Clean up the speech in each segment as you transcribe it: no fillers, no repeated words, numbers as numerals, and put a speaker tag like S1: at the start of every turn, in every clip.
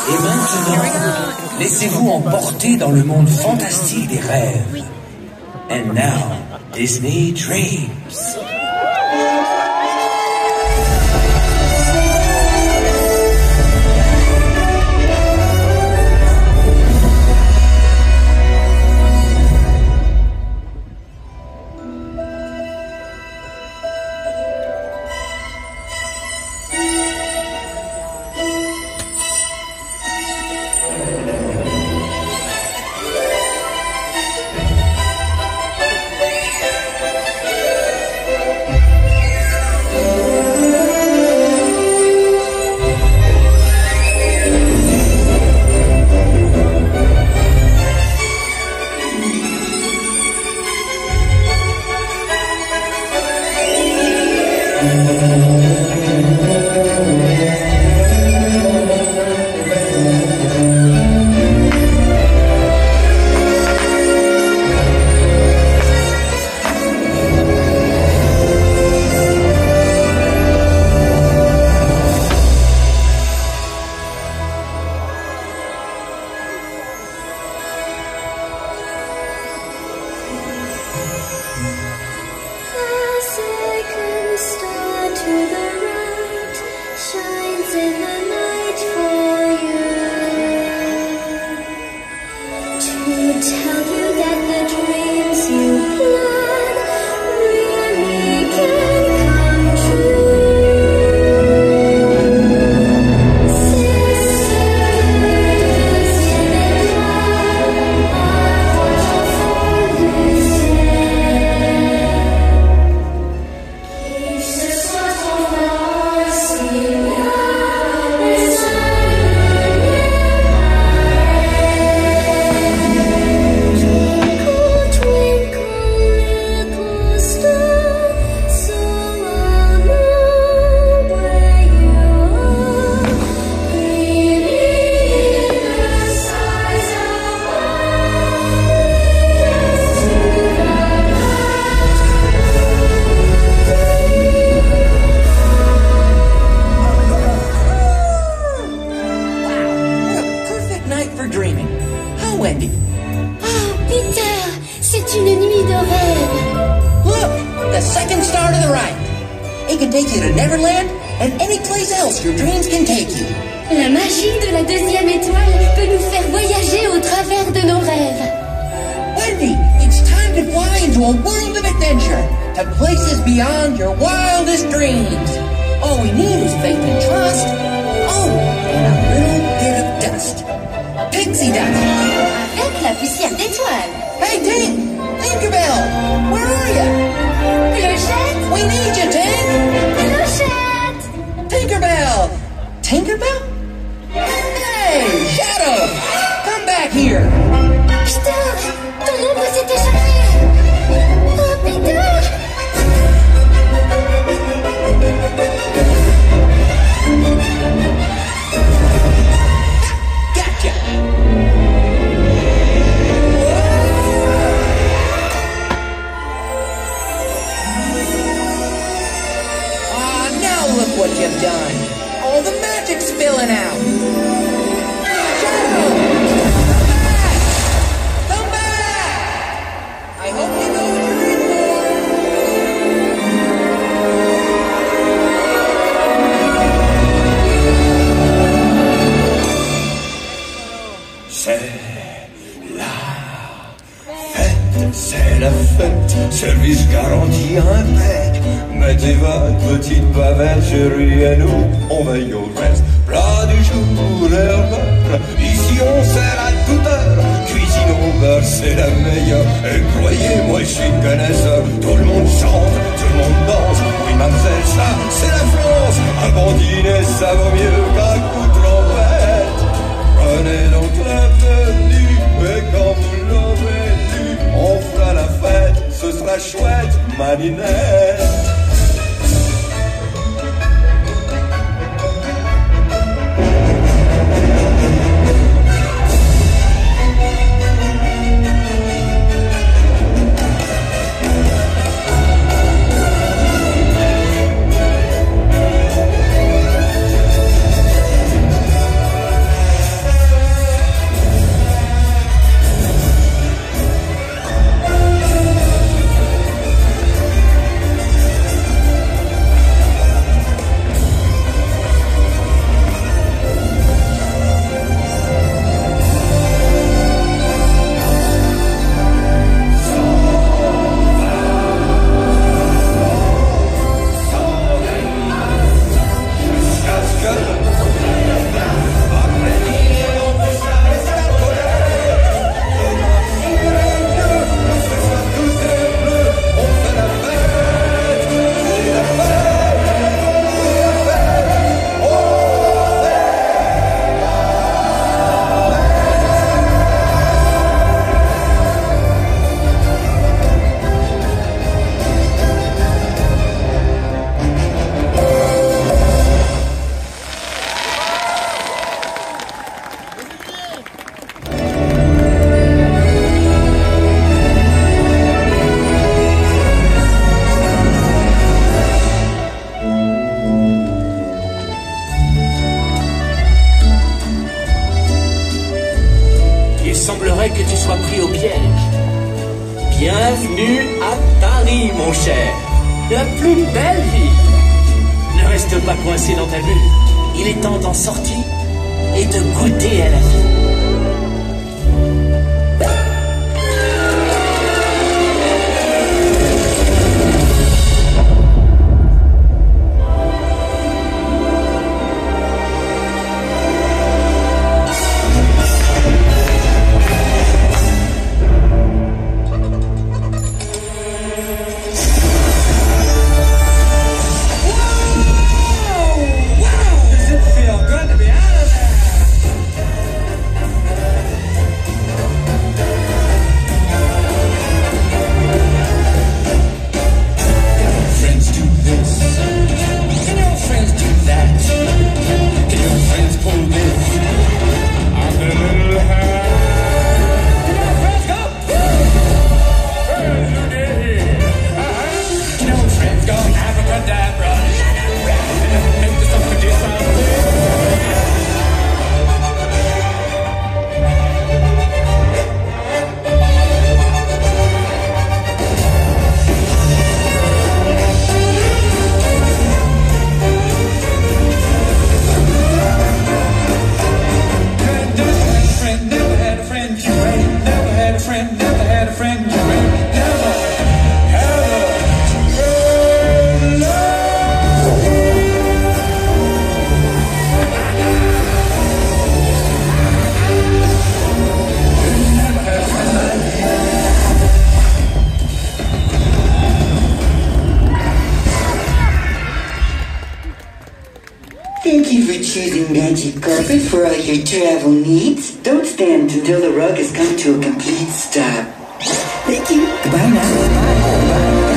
S1: Et maintenant, laissez-vous emporter dans le monde fantastique des rêves. And now, Disney Dreams.
S2: La magie de la deuxième étoile peut nous faire voyager au travers de nos rêves.
S3: Wendy, it's time to fly into a world of adventure, to places beyond your wildest dreams. All we need is faith and trust. Oh, and a little bit of dust. Pixie dust.
S2: Avec la poussière d'étoiles.
S3: Hey, Tink! Tinkerbell! Where are you?
S2: Clochette!
S3: We need you, Tink!
S2: Clochette!
S3: Tinkerbell! Tinkerbell? Hey, Shadow! Come back here!
S2: Peter! Ton ombre s'est échappé! Oh, Peter!
S3: Gotcha! Now look what you've done! All the magic's spilling out! Shadow! Come back! I hope you know what you're in
S4: C'est la fête, c'est la fête, service garanti impec. Mettez votre petite bavette, chérie, et nous, on veille au reste. Plat du jour, l'heure, ici on sert à toute heure. Cuisine au beurre, c'est la meilleure. Et croyez-moi, je suis connaisseur. Tout le monde chante, tout le monde danse. Oui, mademoiselle, ça, c'est la France. Un bon dîner, ça vaut mieux qu'un coup de trompette. Prenez donc l'avenue, et quand vous l'aurez lu, on fera la fête, ce sera chouette, marinette.
S5: semblerait que tu sois pris au piège. Bienvenue à Paris, mon cher. La plus belle ville. Ne reste pas coincé dans ta bulle. Il est temps d'en sortir et de goûter à la vie.
S6: Thank you for choosing Magic Carpet for all your travel needs. Don't stand until the rug has come to a complete stop. Thank you. Goodbye now. Bye.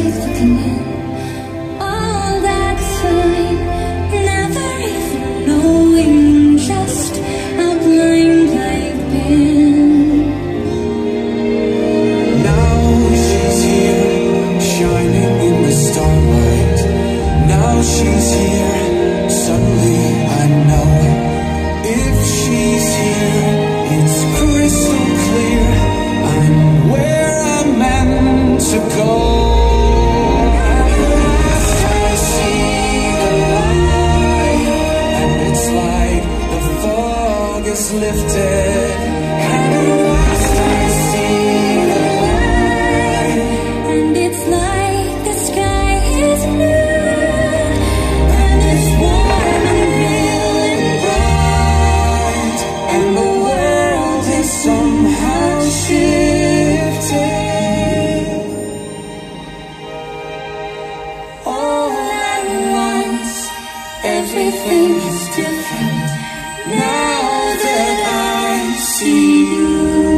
S2: drifting in all that time, never even knowing just how blind I've been.
S7: Now she's here, shining in the starlight. Now she's here, suddenly I know. If she's here, it's crystal clear, I'm where I'm meant to go. At last I see the light, and it's like the fog is lifted. At last I see the light,
S2: And it's like the sky is blue, and it's warm and real and
S7: bright, and the world is somehow shifted.
S2: all at once. Everything is different now that I see you.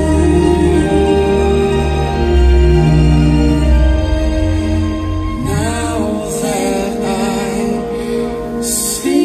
S7: Now that I see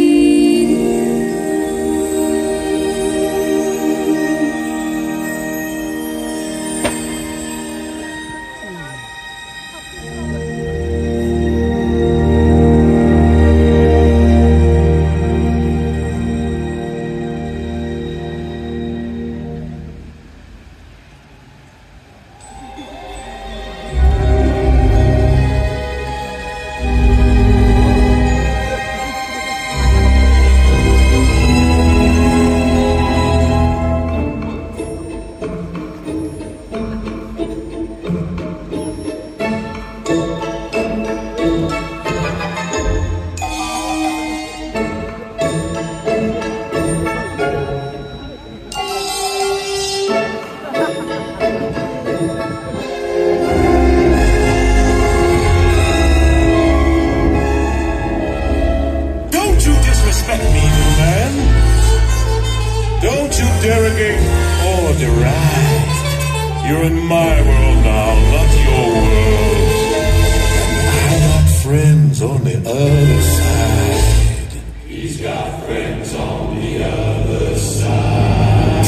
S4: Don't you disrespect me, little man. Don't you derogate or deride. You're in my world now, not your world. And I got friends on the other side. He's got friends on the other side.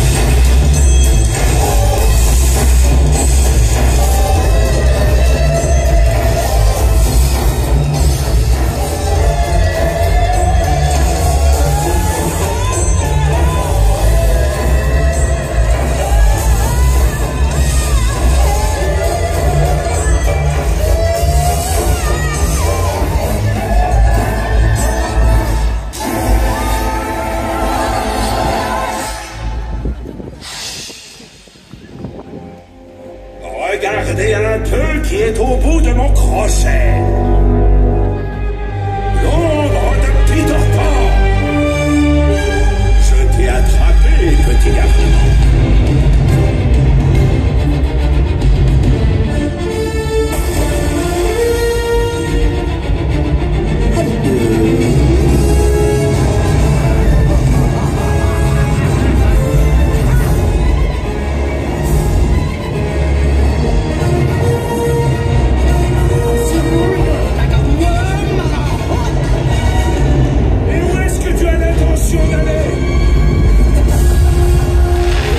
S4: Regardez un peu qui est au bout de mon crochet. L'ombre de Peter Pan. Je t'ai attrapé, petit garçon. Et où est-ce que tu as l'intention d'aller?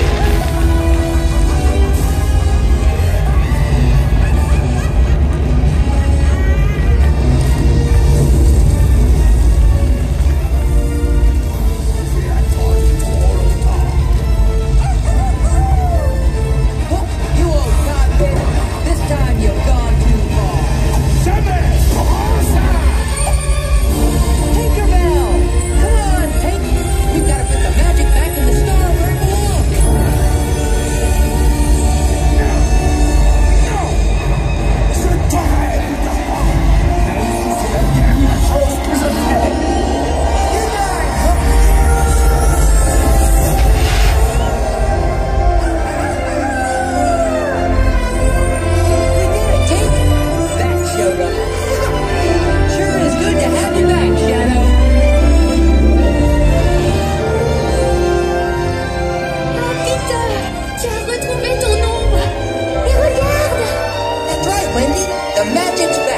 S3: The magic's